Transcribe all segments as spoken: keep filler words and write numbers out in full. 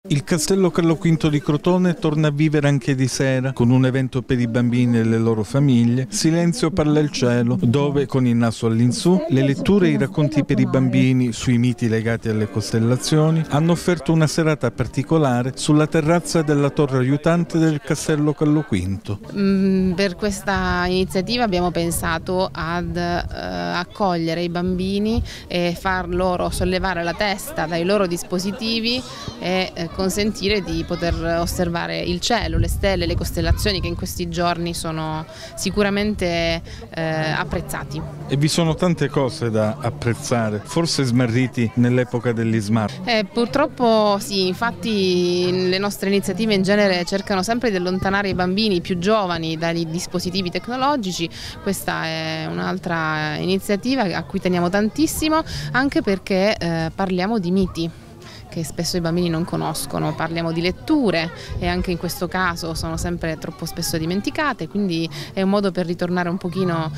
Il Castello Carlo quinto di Crotone torna a vivere anche di sera con un evento per i bambini e le loro famiglie, Silenzio parla il cielo, dove con il naso all'insù le letture e i racconti per i bambini sui miti legati alle costellazioni hanno offerto una serata particolare sulla terrazza della torre aiutante del Castello Carlo quinto. Mm, per questa iniziativa abbiamo pensato ad eh, accogliere i bambini e far loro sollevare la testa dai loro dispositivi e eh, consentire di poter osservare il cielo, le stelle, le costellazioni che in questi giorni sono sicuramente eh, apprezzati. E vi sono tante cose da apprezzare, forse smarriti nell'epoca degli smart. Eh, purtroppo sì, infatti le nostre iniziative in genere cercano sempre di allontanare i bambini più giovani dai dispositivi tecnologici. Questa è un'altra iniziativa a cui teniamo tantissimo, anche perché eh, parliamo di miti che spesso i bambini non conoscono, parliamo di letture e anche in questo caso sono sempre troppo spesso dimenticate, quindi è un modo per ritornare un pochino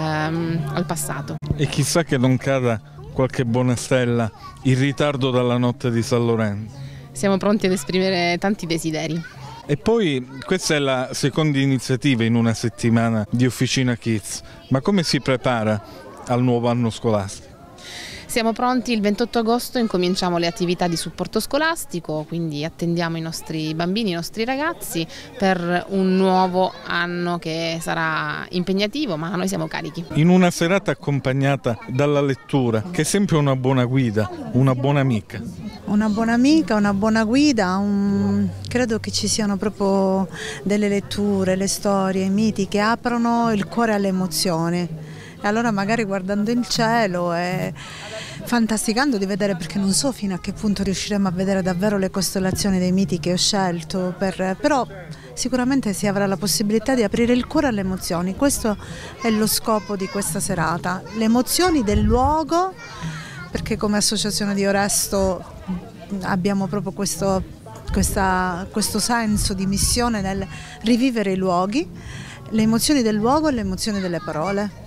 ehm, al passato. E chissà che non cada qualche buona stella in ritardo dalla notte di San Lorenzo. Siamo pronti ad esprimere tanti desideri. E poi questa è la seconda iniziativa in una settimana di Officina Kids, ma come si prepara al nuovo anno scolastico? Siamo pronti, il ventotto agosto incominciamo le attività di supporto scolastico, quindi attendiamo i nostri bambini, i nostri ragazzi per un nuovo anno che sarà impegnativo, ma noi siamo carichi. In una serata accompagnata dalla lettura, che è sempre una buona guida, una buona amica. Una buona amica, una buona guida, un... credo che ci siano proprio delle letture, le storie, i miti che aprono il cuore alle emozioni. E allora magari guardando il cielo e fantasticando di vedere, perché non so fino a che punto riusciremo a vedere davvero le costellazioni dei miti che ho scelto, per, però sicuramente si avrà la possibilità di aprire il cuore alle emozioni. Questo è lo scopo di questa serata, le emozioni del luogo, perché come associazione di Oresto abbiamo proprio questo, questa, questo senso di missione nel rivivere i luoghi, le emozioni del luogo e le emozioni delle parole.